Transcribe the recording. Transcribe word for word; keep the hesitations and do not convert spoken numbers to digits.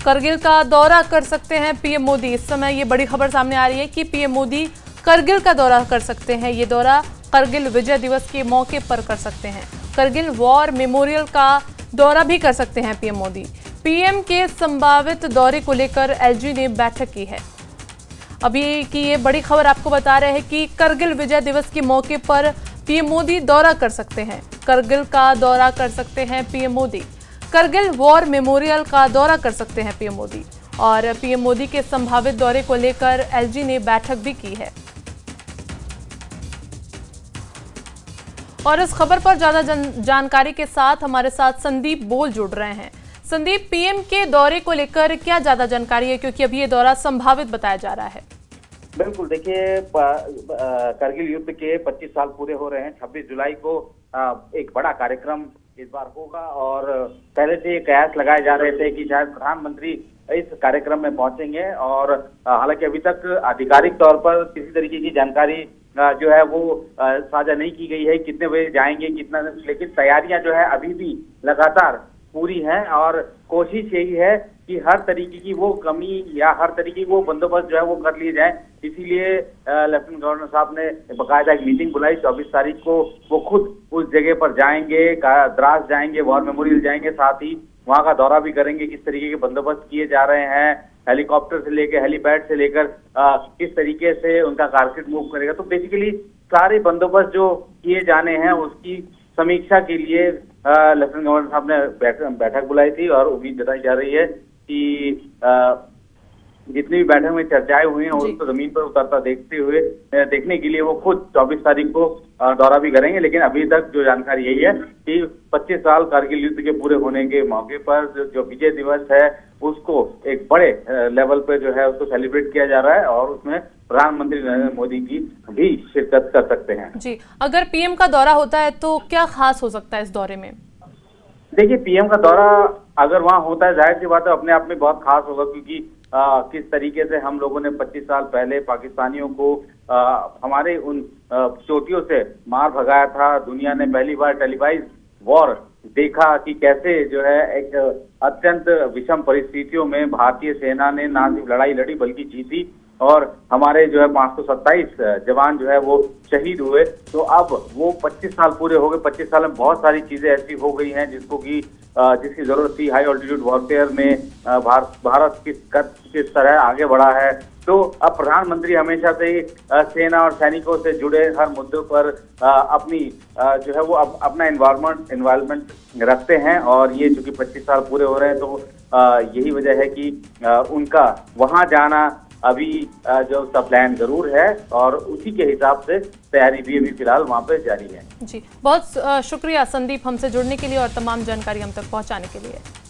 करगिल का दौरा कर सकते हैं पीएम मोदी। इस समय ये बड़ी खबर सामने आ रही है कि पीएम मोदी करगिल का दौरा कर सकते हैं। ये दौरा करगिल विजय दिवस के मौके पर कर सकते हैं। करगिल वॉर मेमोरियल का दौरा भी कर सकते हैं पीएम मोदी। पीएम के संभावित दौरे को लेकर एलजी ने बैठक की है। अभी की ये बड़ी खबर आपको बता रहे हैं कि करगिल विजय दिवस के मौके पर पीएम मोदी दौरा कर सकते हैं। करगिल का दौरा कर सकते हैं PM Modi. Kargil war memorial का दौरा कर सकते हैं पीएम मोदी। और पीएम मोदी के संभावित दौरे को लेकर एलजी ने बैठक भी की है। और इस खबर पर ज्यादा जानकारी के साथ हमारे साथ संदीप बोल जुड़ रहे हैं। संदीप, पीएम के दौरे को लेकर क्या ज्यादा जानकारी है, क्योंकि अभी ये दौरा संभावित बताया जा रहा है? बिल्कुल, देखिए करगिल युद्ध के पच्चीस साल पूरे हो रहे हैं। छब्बीस जुलाई को एक बड़ा कार्यक्रम इस बार होगा और पहले से कयास लगाए जा रहे थे कि शायद प्रधानमंत्री इस कार्यक्रम में पहुंचेंगे। और हालांकि अभी तक आधिकारिक तौर पर किसी तरीके की जानकारी जो है वो साझा नहीं की गई है, कितने बजे जाएंगे कितना, लेकिन तैयारियां जो है अभी भी लगातार पूरी हैं और कोशिश यही है कि हर तरीके की वो कमी या हर तरीके की वो बंदोबस्त जो है वो कर लिए जाए। इसीलिए लेफ्टिनेंट गवर्नर साहब ने बाकायदा एक मीटिंग बुलाई। चौबीस तारीख को वो खुद उस जगह पर जाएंगे, द्रास जाएंगे, वॉर मेमोरियल जाएंगे, साथ ही वहां का दौरा भी करेंगे, किस तरीके के बंदोबस्त किए जा रहे हैं, हेलीकॉप्टर से लेकर हेलीपैड से लेकर किस तरीके से उनका कारसेट मूव करेगा। तो बेसिकली सारे बंदोबस्त जो किए जाने हैं उसकी समीक्षा के लिए लेफ्टिनेंट गवर्नर साहब ने बैठक बैठक बुलाई थी और उम्मीद जताई जा रही है कि आ, जितनी भी बैठक में चर्चाएं हुई हैं उसको जमीन पर उतरता देखते हुए देखने के लिए वो खुद चौबीस तारीख को दौरा भी करेंगे। लेकिन अभी तक जो जानकारी यही है कि पच्चीस साल कारगिल युद्ध के पूरे होने के मौके पर जो विजय दिवस है उसको एक बड़े लेवल पे जो है उसको सेलिब्रेट किया जा रहा है और उसमें प्रधानमंत्री नरेंद्र मोदी की भी शिरकत कर सकते हैं। जी, अगर पीएम का दौरा होता है तो क्या खास हो सकता है इस दौरे में? देखिए, पीएम का दौरा अगर वहां होता है जाहिर सी बात है अपने आप में बहुत खास होगा, क्योंकि आ, किस तरीके से हम लोगों ने पच्चीस साल पहले पाकिस्तानियों को आ, हमारे उन चोटियों से मार भगाया था। दुनिया ने पहली बार टेलीवाइज वॉर देखा कि कैसे जो है एक अत्यंत विषम परिस्थितियों में भारतीय सेना ने ना सिर्फ लड़ाई लड़ी बल्कि जीती और हमारे जो है पाँच सौ सत्ताईस जवान जो है वो शहीद हुए। तो अब वो पच्चीस साल पूरे हो गए। पच्चीस साल में बहुत सारी चीजें ऐसी हो गई हैं जिसको कि जिसकी जरूरत थी। हाई ऑल्टीट्यूड वॉरफेयर में भारत भारत किस किस तरह आगे बढ़ा है। तो अब प्रधानमंत्री हमेशा से सेना और सैनिकों से जुड़े हर मुद्दों पर अपनी जो है वो अप, अपना इन्वायरमेंट इन्वॉल्वमेंट रखते हैं और ये चूंकि पच्चीस साल पूरे हो रहे हैं तो यही वजह है कि उनका वहां जाना अभी जो उसका प्लान जरूर है और उसी के हिसाब से तैयारी भी अभी फिलहाल वहां पे जारी है। जी, बहुत शुक्रिया संदीप हमसे जुड़ने के लिए और तमाम जानकारी हम तक पहुंचाने के लिए।